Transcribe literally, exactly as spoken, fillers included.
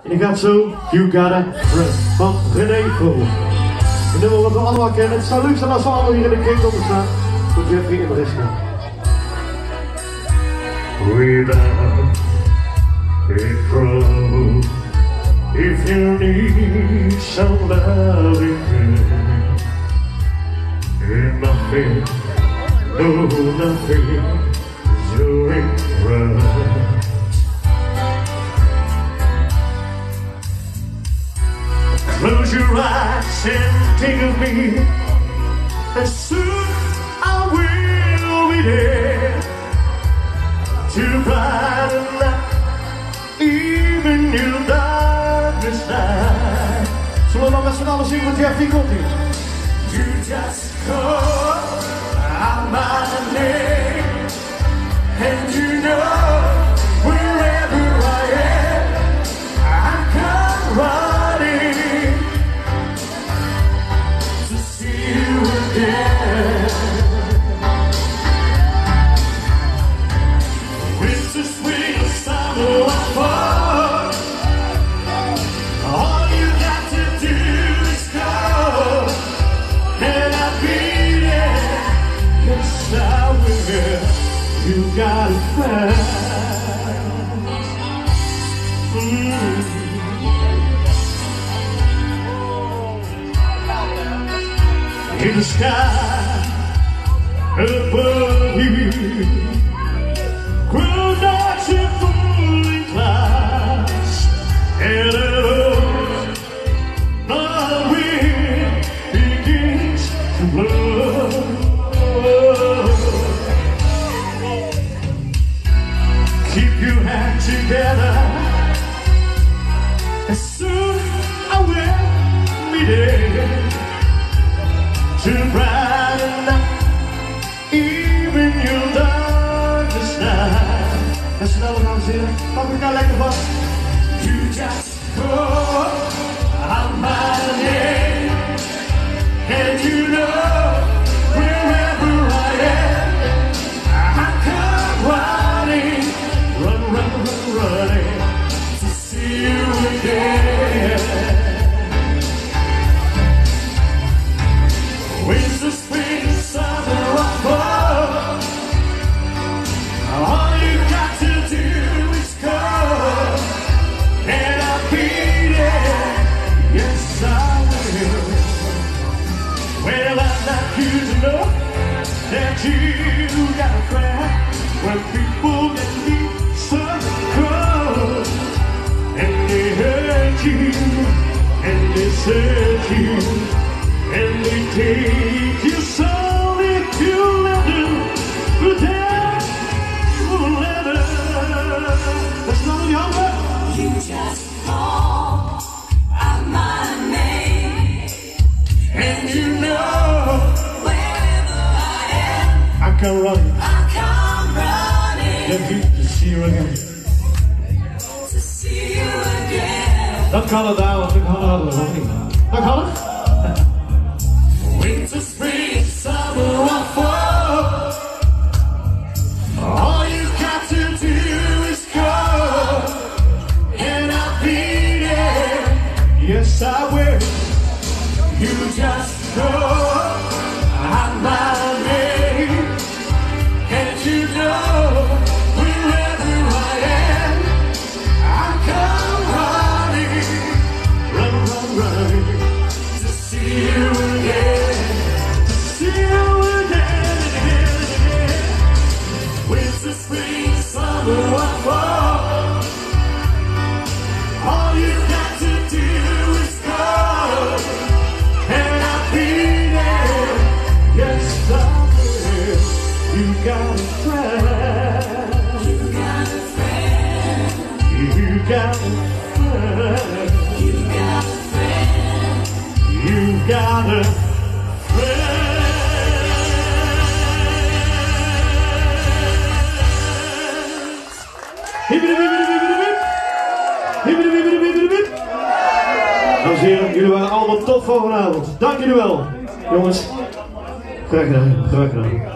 En die gaat zo, You Gotta Friend, van René Vroel. Een nummer wat we allemaal kennen. Het zou leuk zijn als we allemaal hier in de kring komen staan. Voor Jeffrey en Mariska. Without a trouble, if you need some loving, and nothing, no nothing is doing right. Close your eyes and think of me, and soon I will be there to brighten up even your darkest night. Zullen we dan met z'n allen zingen met Jeffrey? Komt-ie. You just call out my name, and you know wherever I am, I come running to see you again. Winter, spring, summer, or fall, all you got to do is call, and I'll be there. Yes, I will. You got a friend. Mm. In the sky above you, grown dark and full in clouds, and alone the wind begins to blow. Keep your hands together, and soon I will be there to brighten up even your darkest night. En snel gaan we zingen. Pak ik daar lekker van. You just call out my name, and you know wherever I am, I come running, run, run, run, running to see you again. Winter, spring, summer, or fall, all you got to do is call, and I'll be there. Yes, I will. Well, I'd like you to know that you got a friend when people get me so cold, and they hurt you, and they search you, and they take you so if you let them, but they won't let them. That's not the other. You just call out my name, And you know wherever I am, I can run. I come running Let me to see you again. to see you again. Dat kan het daar, want ik kan het hadden, of niet? Dat kan het? Winter, spring, summer, or fall, all you got to do is call, and I'll be there. Yes, I will. You just call out my name, and you know wherever I am, I come running, run, run, running to see you again, to see you again, again, again. Winter, spring, summer, or fall, all you got to do is call, and I'll be there. Yes, I will. You got a friend. You got a friend, You got a friend. you got a friend. You got a friend. Hibbidi-bibbidi-bibbidi-bib. Hibbidi-bibbidi-bibbidi-bib. Dames en heren, jullie waren allemaal top van vanavond. Dank jullie wel. Jongens, graag gedaan. Graag gedaan.